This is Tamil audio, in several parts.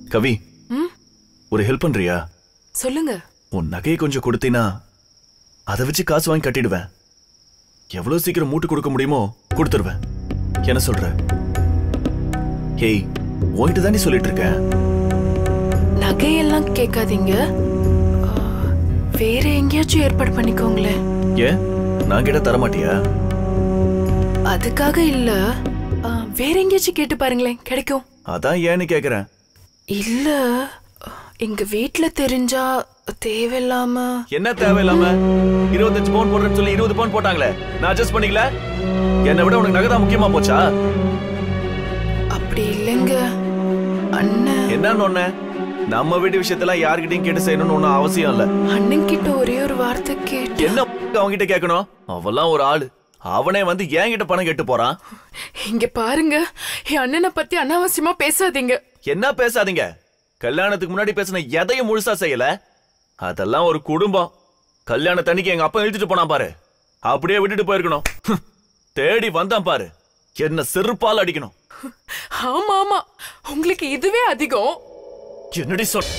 கவி, ஒரு ஹெல்ப் பண்றியா? சொல்லுங்க. உன் நகையை கொஞ்சம் கொடுத்தீனா அதை வச்சு காசு வாங்கி கட்டிடுவேன். எவ்வளவு சீக்கிரம் மூட்டு கொடுக்க முடியுமோ கொடுத்துருவேன். என்ன சொல்ற? ஹேய், உன்கிட்ட தானே சொல்லிட்டு இருக்கேன். நகையெல்லாம் கேட்காதீங்க, வேற எங்கேயாச்சும் ஏற்பாடு பண்ணிக்கோங்களேன். ஏன், நான் கேட்டா தரமாட்டியா? அதுக்காக இல்ல, வேற எங்கேயாச்சும் கேட்டு பாருங்களேன், கிடைக்கும். அதான் ஏன்னு கேக்குறேன். இல்ல, எங்க வீட்ல தெரிஞ்சா தேவையில்லாம. என்ன தேவையில்லாம? 25 பவுன் போடுறேன்னு சொல்லி 20 பவுன் போட்டாங்களே, நான் அட்ஜஸ்ட் பண்ணிக்கல. என்னை விட உனக்கு நகை தான் முக்கியமா போச்சா? அப்படி இல்லைங்க அண்ணன். என்னன்னு ஒண்ணு, நம்ம வீட்டு விஷயத்தெல்லாம் யார்கிட்டயும் கேட்டு செய்யணும்னு ஒன்னும் அவசியம் இல்ல. அண்ணன் கிட்ட ஒரே ஒரு வார்த்தை கேட்டு. என்ன அவங்க கிட்ட கேட்கணும்? அவெல்லாம் ஒரு ஆளு, அவனே வந்து என்கிட்ட பணம் கேட்டு போறான். இங்க பாருங்க, என் அண்ணனை பத்தி அனாவசியமா பேசாதீங்க. என்ன பேசாதீங்க? கல்யாணத்துக்கு முன்னாடி பேசின எதையும் முழுசா செய்யல. அதெல்லாம் ஒரு குடும்பம். கல்யாணத்தன்னைக்கு எங்க அப்பா இழுத்துட்டு போனா பாரு, அப்படியே விட்டுட்டு போயிருக்கணும். தேடி வந்தான் பாரு, என்ன செருப்பால் அடிக்கணும். ஆமா ஆமா, உங்களுக்கு இதுவே அதிகம். என்னடி சொல்?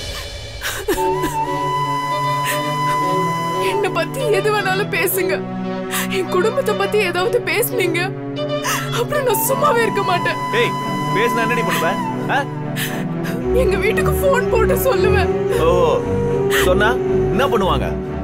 என்ன பத்தி எது வேணாலும் பேசுங்க, என் குடும்பத்தை பத்தி ஏதாவது பேசுனீங்க அப்புறம் நான் சும்மாவே இருக்க மாட்டேன். ஏய், பேசினா என்னடி பண்ணுவேன்? எங்க வீட்டுக்கு போன் போட்டு சொல்லுவேன். ஓ, சொன்னா என்ன பண்ணுவாங்க?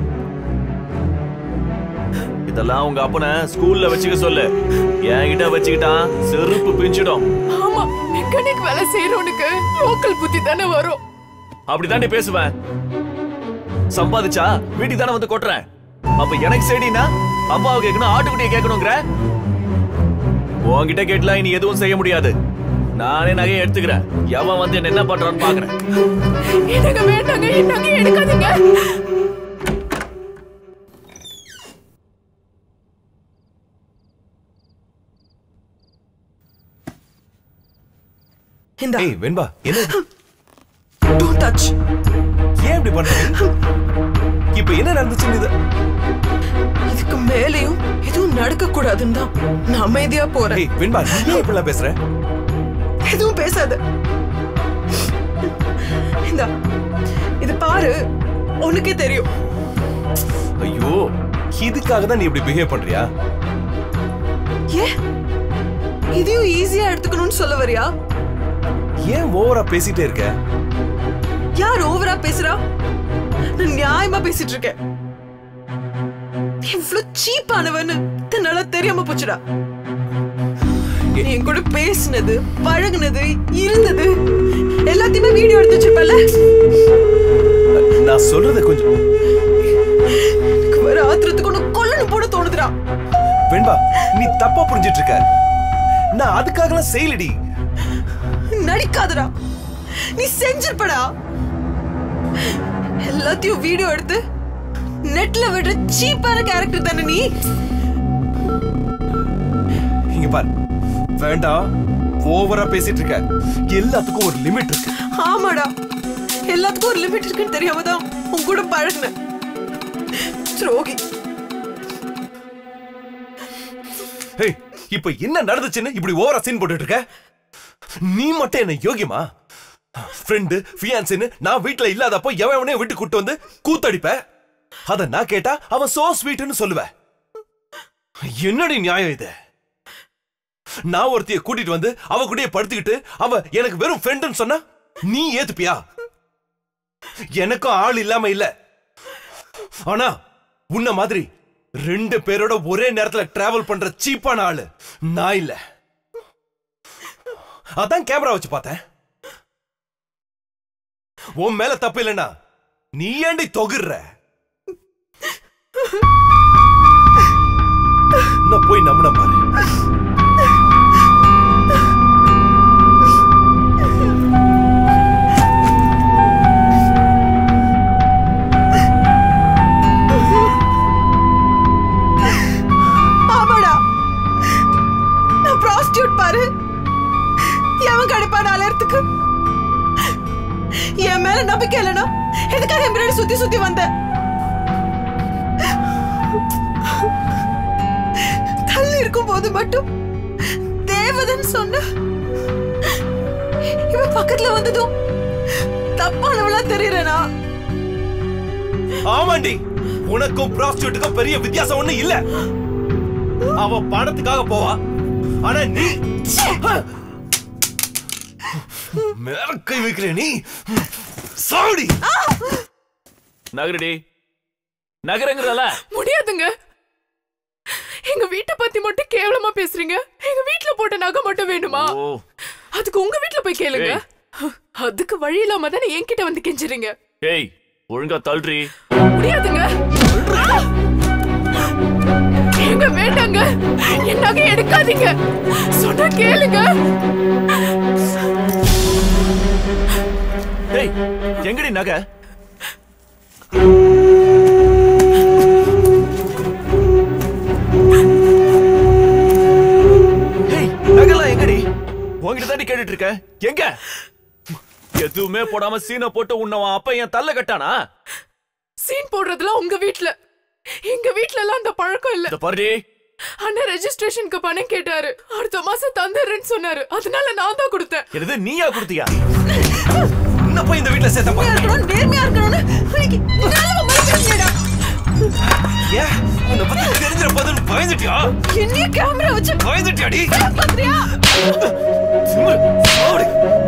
இதெல்லாம் உங்க அப்பனை ஸ்கூல்ல வச்சுக்க சொல்லு. என்கிட்ட வச்சுக்கிட்டான் செருப்பு பிஞ்சிடும். ஆமா, மெக்கானிக் வேலை செய்யறவனுக்கு லோக்கல் புத்தி தானே வரும். அப்படித்தானே பேசுவேன். சம்பாதிச்சா வீட்டுக்கு தானே வந்து கொட்டுறேன். அப்ப எனக்கு சரினா அம்மாவை கேட்கணும், ஆட்டுக்குட்டியை கேட்கணுங்கிற? உன்கிட்ட கேட்டலாம் இனி எதுவும் செய்ய முடியாது. நானே நகையை எடுத்துக்கிறேன். எவன் வந்து என்ன பண்றான்னு பாக்குறேன். எனக்கு வேண்டாங்க, என் நகையை எடுக்காதீங்க. இந்த ஏய் வெண்பா, என்ன? Don't touch. ஏன் இப்படி பண்றீங்க? இப்போ என்ன நடந்துச்சுன்னு இதுக்கு மேலேயும் எதுவும் நடக்க கூடாதுன்னு தான் நான் அமைதியா போறேன். ஏய் வெண்பா, நீ இப்படிலாம் பேசுற? எதுவும் பேசாத. இந்த இது பாரு, உனக்கே தெரியும். ஐயோ, இதுக்காக தான் நீ இப்படி பிஹேவ் பண்றியா? ஏ, இதையும் ஈஸியா எடுத்துக்கணும்னு சொல்ல வரியா? ஏன் ஓவரா பேசிட்டே இருக்க? யார் ஓவரா பேசுறா? நான் நியாயமா பேசிட்டு இருக்கேன். இவ்ளோ சீப்பானவன்னு தன்னால தெரியாம போச்சுடா. நீ என் கூட பேசினது, பழகுனது, இருந்தது எல்லாத்தையுமே வீடியோ எடுத்து வச்சிருப்பல. நான் சொல்றத கொஞ்சம். எனக்கு வர ஆத்திரத்துக்கு ஒண்ணு கொல்லணும் போட தோணுதுடா. வெண்பா, நீ தப்பா புரிஞ்சிட்டு இருக்க. நான் அதுக்காகலாம் செய்யலடி. நடிக்காதடா, நீ செஞ்சிருப்படா. எல்லாத்தையும் வீடியோ எடுத்து நெட்ல விடுற சீப்பான கேரக்டர் தானே நீ. இங்க பாரு, வேண்டாம், ஓவரா பேசிட்டு இருக்க. எல்லாத்துக்கும் ஒரு லிமிட் இருக்கு. ஆமாடா, எல்லாத்துக்கும் ஒரு லிமிட் இருக்குன்னு தெரியாம தான் உன் கூட பழகுனேன். துரோகி. ஏய், இப்போ என்ன நடந்துச்சுன்னு இப்படி ஓவரா சீன் போட்டுட்டு இருக்க? நீ மட்டும் என்ன யோகியமா? ஃப்ரெண்டு ஃபியான்சின்னு நான் வீட்டுல இல்லாதப்போ எவனே விட்டு கூட்டு வந்து கூத்தடிப்ப. அத நான் கேட்டா அவன் சோ ஸ்வீட்னு சொல்லுவேன். என்னடி நியாயம் இது? நான் ஒருத்திய கூட்டிட்டு வந்து அவ கூடயே படுத்துக்கிட்டு அவ எனக்கு வெறும் ஃப்ரெண்டுன்னு சொன்னா நீ ஏத்துப்பியா? எனக்கும் ஆள் இல்லாம இல்ல. ஆனா உன்ன மாதிரி 2 பேரோட ஒரே நேரத்துல டிராவல் பண்ற சீப்பான ஆளு நான் இல்ல. அதான் கேமரா வச்சு பார்த்தேன். உன் மேல தப்பு இல்லைன்னா நீ ஏண்டி தொகுற? நான் போய் நம்பின பாரு. ஆமாடா, நான் ப்ராஸ்டியூட் பாரு. எவன் கிடைப்பா 4000க்கு? என் மேல நம்பிக்கை இல்லைனா எதுக்காக என் பின்னாடி சுத்தி சுத்தி வந்த? தள்ளி இருக்கும் போது மட்டும் தேவதன் சொன்ன, இவன் பக்கத்துல வந்ததும் தப்பானவளா தெரியறேனா? ஆமாண்டி, உனக்கும் ப்ராஸ்டியூட்டுக்கும் பெரிய வித்தியாசம் ஒண்ணு இல்ல. அவ பணத்துக்காக போவா, ஆனா நீ மேல கை வைக்கிற நீ சாடி. நகரடி, நகரங்கறல முடியாதுங்க. எங்க வீட்டை பத்தி மட்டும் கேவலமா பேசுறீங்க. எங்க வீட்ல போட்ட நகை மட்டும் வேணுமா? அதுக்கு உங்க வீட்ல போய் கேளுங்க. அதுக்கு வழி இல்லாம தானே என்கிட்ட வந்து கெஞ்சுறீங்க. ஏய், ஒழுங்கா தள்ளுறி. முடியாதுங்க. எங்க வேண்டாங்க, என் நகை எடுக்காதீங்க. சொன்னா கேளுங்க. ஏய், எங்கடி நகை? ஏய், நகைலாம் எங்கடி? உன்கிட்ட தாண்டி கேட்டுட்டு இருக்க. எங்க? எதுவுமே போடாம சீனை போட்டு உன்னவன் அப்ப என் தள்ள கட்டானா? சீன் போடுறதுலாம் உங்க வீட்ல. எங்க வீட்ல எல்லாம் அந்த பழக்கம் இல்ல. பாருடி, அண்ணா ரெஜிஸ்ட்ரேஷனுக்கு பணம் கேட்டாரு. அடுத்த மாசம் தந்துறேன்னு சொன்னாரு. அதனால நான் தான் கொடுத்தேன். என்னது நீயா கொடுத்தியா? என்ன போய் இந்த வீட்ல சேர்த்தப்பா? நேர்மையா இருக்கணும்னு உனக்கு நல்லவ மாதிரி பேசுறடா. ஏ, உன்னை பத்தி தெரிஞ்சற பதில் பயந்துட்டியா? என்ன கேமரா வச்சு பயந்துட்டியாடி? பாத்தியா? சாடி.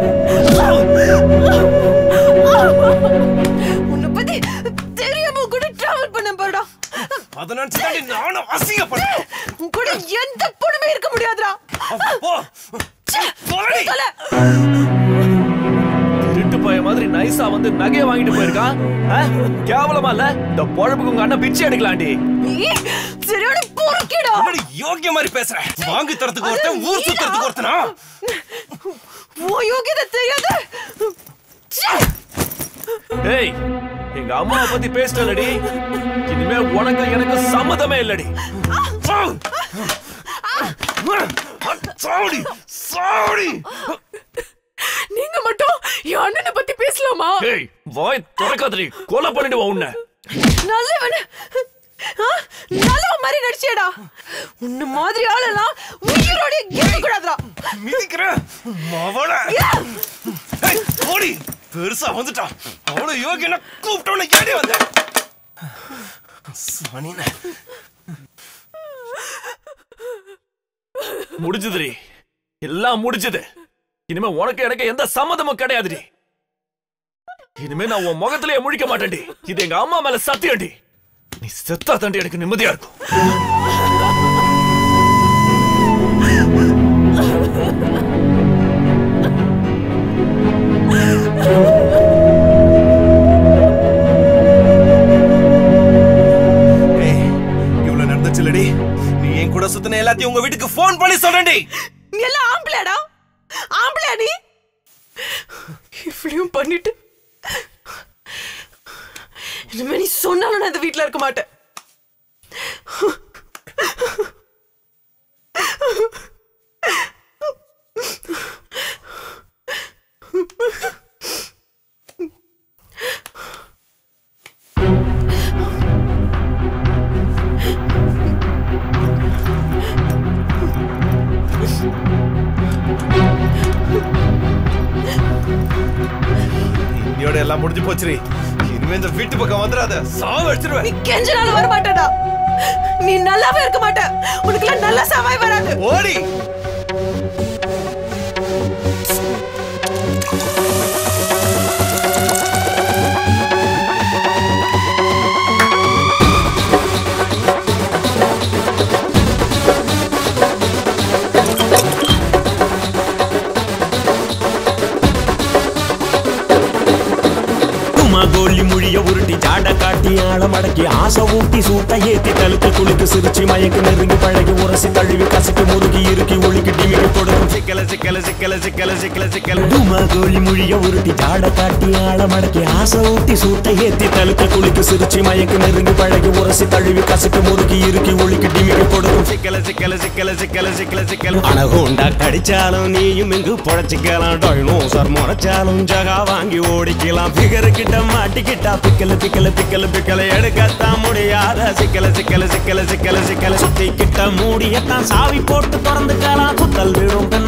உன்னை பத்தி தெரியாம கூட டிராவல் பண்ண போறடா. அத நினைச்சு தாண்டி நானும் அசிங்கப்பட்டேன். உன் கூட எந்த பொண்ணுமே இருக்க முடியாதுடா. அப்போ போடி. திருட்டு பைய மாதிரி நைஸா வந்து நகைய வாங்கிட்டு போயிருக்கான். கேவலமா இல்ல? இந்த பொழப்புக்கு உங்க அண்ணன் பிச்சை எடுக்கலாண்டி. நீ சரியான பொறுக்கிடா. அப்படி யோகிய மாதிரி பேசுற. வாங்கி தரத்துக்கு ஒருத்தன், ஊர் சுத்தறதுக்கு ஒருத்தனா? ஓ யோகியதை தெரியாது. ஏய், எங்க அம்மாவை பத்தி பேசிட்டலடி. இனிமே உனக்கு எனக்கு சம்மதமே இல்லடி. சாடி சாடி. நீங்க மட்டும் என் அண்ணனை பத்தி பேசலாமா? ஏய், வாய் திறக்காதடி. கொலை பண்ணிடுவா உன்னை. நல்லவன் நல்லவ மாதிரி நடிச்சேடா. உன்ன மாதிரி ஆளெல்லாம் உயிரோட கேட்க கூடாதுடா. மிதிக்கிற மவள. ஏய், போடி. பெருசா வந்துட்டா. அவள யோகியனா கூப்பிட்டவன ஏடி வந்த? சானின. முடிஞ்சதுடி. எல்லாம் முடிஞ்சது. இனிமே உனக்கு எனக்கு எந்த சம்மதமும் கிடையாதுடி. இனிமே நான் உன் முகத்திலேயே முழிக்க மாட்டேன்டி. இது எங்க அம்மா மேல சத்தியம்டி. நீ செத்தா தாண்டி எனக்கு நிம்மதியா இருக்கும். இவ்வளவு நடந்துச்சுலடி. நீ என் கூட சுத்தின எல்லாத்தையும் உங்க வீட்டுக்கு போன் பண்ணி சொல்றேன்டி. நீ எல்லாம் ஆம்பளையாடா? ஆம்பளையா நீ? இவ்வளவு பண்ணிட்டு இனிமே நீ சொன்னாலும் நான் இந்த வீட்டுல இருக்க மாட்டேன். இன்னையோட எல்லாம் முடிஞ்சு போச்சுரி. இனிமே இந்த வீட்டு பக்கம் வந்துடாத. சாவ அடிச்சிருவேன். நீ கெஞ்சனால வர மாட்டடா. நீ நல்லாவே இருக்க மாட்ட. உனக்குலாம் நல்ல சவாய் வராது. ஓடி. கோலி முழிய உருட்டி ஜாட காட்டி ஆள மடக்கி ஆசை ஊட்டி சூட்ட ஏத்தி தலுக்கு குளிக்கு சிரிச்சு மயக்கு நெருங்கி பழகி உரசி தழுவி கசக்கி முறுக்கி இறுக்கி ஒழுக்கி டிமிக்கி கொடுக்கும் சிக்கல சிக்கல சிக்கல சிக்கல சிக்கல சிக்கல துமா கோலி முழிய உருட்டி ஜாட காட்டி ஆள மடக்கி ஆசை ஊட்டி சூட்ட ஏத்தி தலுக்கு குளிக்கு சிரிச்சு மயக்கு நெருங்கி பழகி உரசி தழுவி கசக்கி முறுக்கி இறுக்கி ஒழுக்கி டிமிக்கி கொடுக்கும் சிக்கல சிக்கல சிக்கல சிக்கல சிக்கல சிக்கல அனகோண்டா கடிச்சாலும் நீயும் இங்கு பொழைச்சிக்கலாம். டைனோசர் முறைச்சாலும் ஜகா வாங்கி ஓடிக்கலாம். பிகரு கிட்ட மாட்டிக்கிட்டா பிக்கல பிக்கல பிக்கல பிக்கல எடுக்கத்தான் முடியாத சிக்கல சிக்கல சிக்கல சிக்கல சிக்கல சுத்தி கிட்ட மூடியத்தான் சாவி போட்டு திறந்துக்கலாம். சுத்தல் விடும் பெண்ணா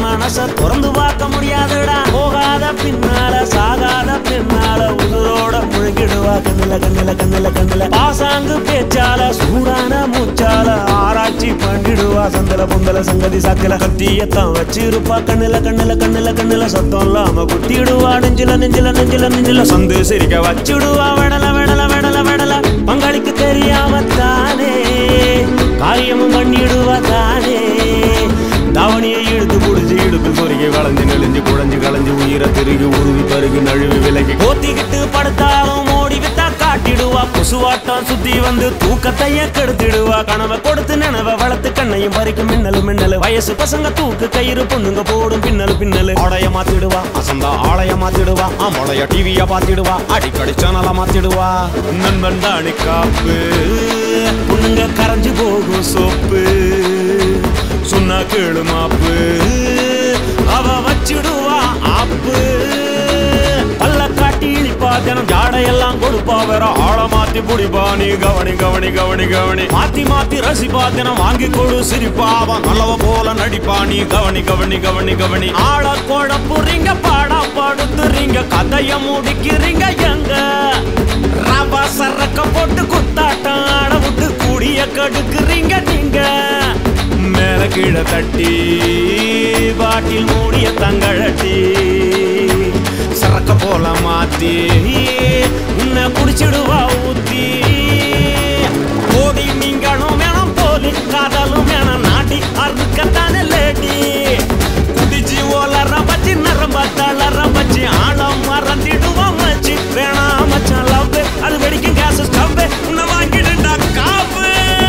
மனச திறந்து பார்க்க முடியாதுடா போகாத பின்னால சாகாத பின்னால உசுரோட முழுங்கிடுவா கண்ணுல கண்ணுல கண்ணுல கண்ணுல பாசாங்கு பேச்சால சூடான மூச்சால ஆராய்ச்சி பண்ணிடுவா சந்தல பொந்தல சங்கதி சாக்கல கத்தியத்தான் வச்சிருப்பா கண்ணுல கண்ணுல கண்ணுல கண்ணுல சத்தம் இல்லாம குத்திடுவா நெஞ்சில நெஞ்சில நெஞ்சில நெஞ்சில சந்து சிரிக்க வச்சிடுவா வெடல வெடல வெடல வெடல பங்காளிக்கு தெரியாம தானே காரியமும் பண்ணிடுவா தானே தாவணியை இழுத்து புடிச்சு இடுப்பு சொருகி வளைஞ்சு நெளிஞ்சு குழஞ்சு களைஞ்சு உயிரை திருகி உருவி பருகி நழுவி விலகி கோத்திக்கிட்டு படுத்தாலும் ஓடி வித்தா காட்டிடுவா கொசுவாட்டம் சுத்தி வந்து தூக்கத்தைய கெடுத்திடுவா கனவை கொடுத்து நினைவ வளர்த்து கண்ணையும் பறிக்கும் மின்னலு மின்னலு வயசு பசங்க தூக்கு கயிறு பொண்ணுங்க போடும் பின்னலு பின்னலு ஆடைய மாத்திடுவா அசந்தா ஆளைய மாத்திடுவா ஆமோடைய டிவிய பாத்திடுவா அடிக்கடி சேனலை மாத்திடுவா நண்பன் தானி காப்பு பொண்ணுங்க கரைஞ்சு போகும் சோப்பு சொன்னா கேளு மாப்பு அவ வச்சிடுவா ஆப்பு பல்ல காட்டி இழிப்பா தினம் ஜாடையெல்லாம் கொடுப்பா வேற ஆள மாத்தி புடிப்பா நீ கவனி கவனி கவனி கவனி மாத்தி மாத்தி ரசிப்பா தினம் வாங்கி கொடு சிரிப்பா அவன் நல்லவ போல நடிப்பா நீ கவனி கவனி கவனி கவனி ஆள குழப்புறீங்க பாடா படுத்துறீங்க கதைய முடிக்கிறீங்க எங்க ரவா சரக்க போட்டு குத்தாட்டம் ஆட விட்டு கூடிய கடுக்குறீங்க நீங்க மேல கீழே தட்டி பாட்டில் மூடிய தங்கழட்டி சரக்க போல மாத்தி உன்னை குடிச்சிடுவா ஊத்தி ஓடி நீங்களும் வேணும் போலி காதலும் வேணும் நாட்டி அறுக்கத்தானே லேடி குடிச்சு ஓலற பச்சி நரம்ப தளர பச்சி ஆழம் மறந்திடுவோம் மச்சி வேணாம் மச்சான் லவ் அது வெடிக்கும் கேஸ் ஸ்டவ் உன்னை வாங்கிடுண்டா காப்பு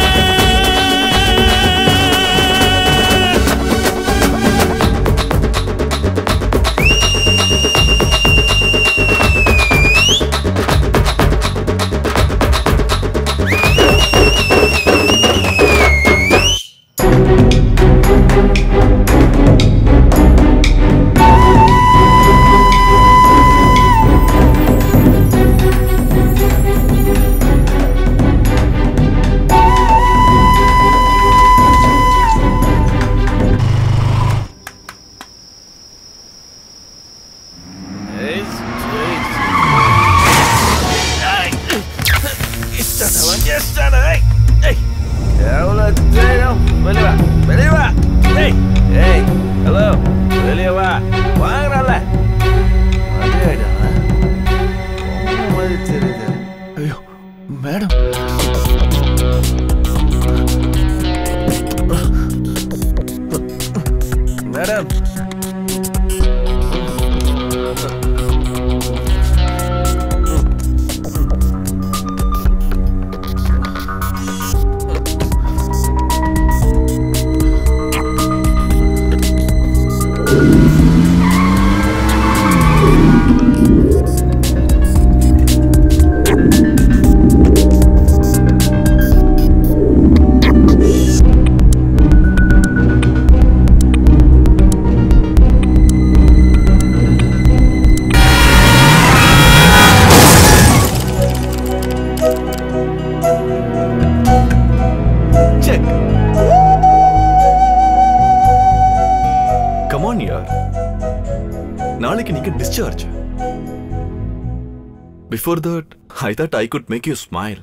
Before that, I thought I could make you smile.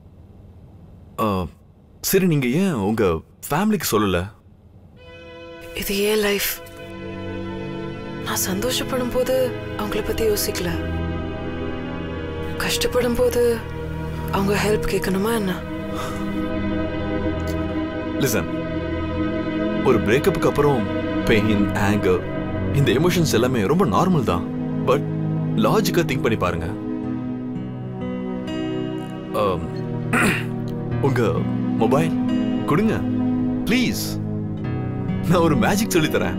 சரி நீங்க ஏன் உங்க ஃபேமிலிக்கு சொல்லல? இது ஏன் லைஃப்? நான் சந்தோஷப்படும் போது அவங்கள பத்தி யோசிக்கல. கஷ்டப்படும் போது அவங்க ஹெல்ப் கேட்கணுமா என்ன? Listen, ஒரு பிரேக்கப்புக்கு அப்புறம் பெயின், ஆங்கர், இந்த எமோஷன்ஸ் எல்லாமே ரொம்ப நார்மல் தான். பட் லாஜிக்கா திங்க் பண்ணி பாருங்க. உங்க மொபைல் கொடுங்க ப்ளீஸ். நான் ஒரு மேஜிக் சொல்லி தரேன்.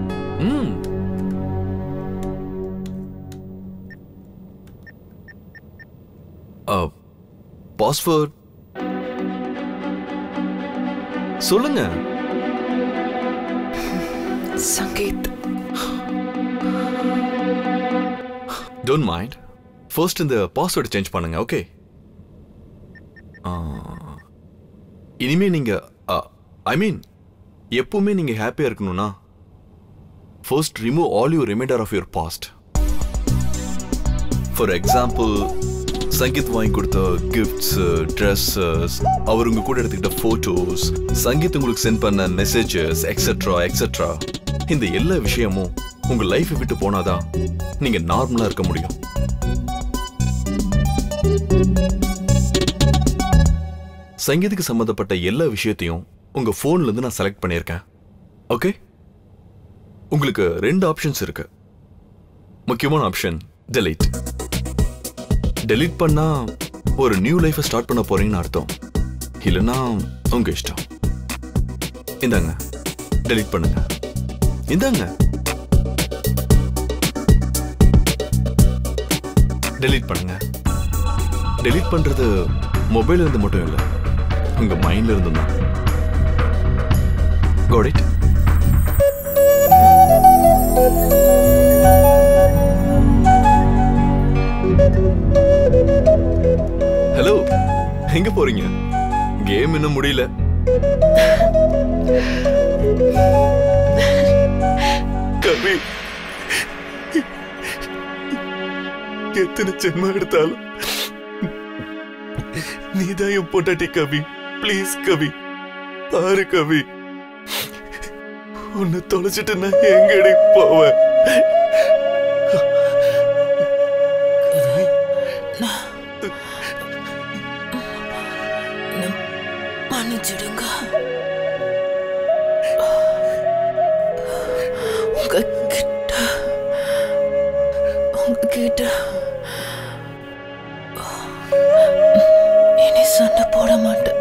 பாஸ்வேர்ட் சொல்லுங்க. சங்கீத். Don't mind. ஃபர்ஸ்ட் இந்த பாஸ்வேர்ட் சேஞ்ச் பண்ணுங்க. ஓகே, இனிமே நீங்க ஐ மீன் எப்பவுமே நீங்க ஹாப்பியா இருக்கணும்னா first remove all your remainder of your past. For example, Sangeet வாங்கி கொடுத்த கிஃப்ட்ஸ், ட்ரெஸ்ஸஸ், அவர் உங்க கூட எடுத்துக்கிட்ட போட்டோஸ், சங்கீத் உங்களுக்கு சென்ட் பண்ண மெசேஜஸ் எக்ஸெட்ரா எக்ஸெட்ரா. இந்த எல்லா விஷயமும் உங்க லைஃபை விட்டு போனாதான் நீங்க நார்மலா இருக்க முடியும். சங்கீத்துக்கு சம்பந்தப்பட்ட எல்லா விஷயத்தையும் உங்க போன்ல இருந்து நான் செலக்ட் பண்ணியிருக்கேன். ஓகே, உங்களுக்கு 2 ஆப்ஷன்ஸ் இருக்கு. முக்கியமான ஆப்ஷன் delete. delete பண்ணா ஒரு நியூ லைஃபை ஸ்டார்ட் பண்ண போறீங்கன்னு அர்த்தம். இல்லைன்னா உங்க இஷ்டம். இந்தாங்க, delete பண்ணுங்க. இந்தாங்க, delete பண்ணுங்க. delete பண்றது மொபைல்ல இருந்து மட்டும் இல்லை, உங்க மைண்ட்ல இருந்து தான். Got it? ஹலோ, எங்க போறீங்க? கேம் இன்னும் முடியல. கவி, எத்தனை ஜென்மம் எடுத்தாலும் நீதான் என் பொண்டாட்டி கவி. ப்ளீஸ் கவி, பாரு கவி, உன்னை தொலைச்சிட்டு நான் எங்கடி போவேன்? மன்னிச்சிடுங்க. உங்ககிட்ட இனி சண்டை போட மாட்டேன்.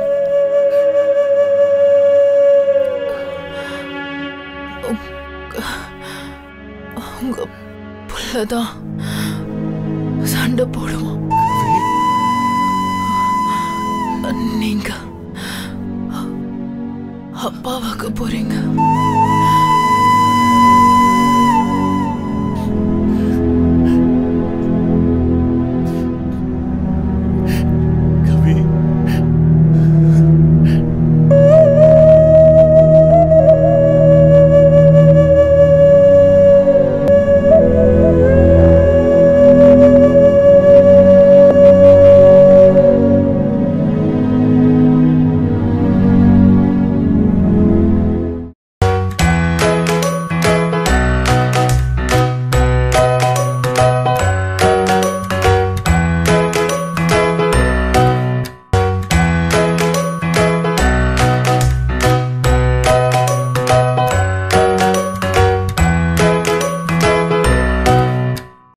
உங்க புள்ளதான் சண்டை போடுவோம். நீங்க அப்பாவாக்க போறீங்க.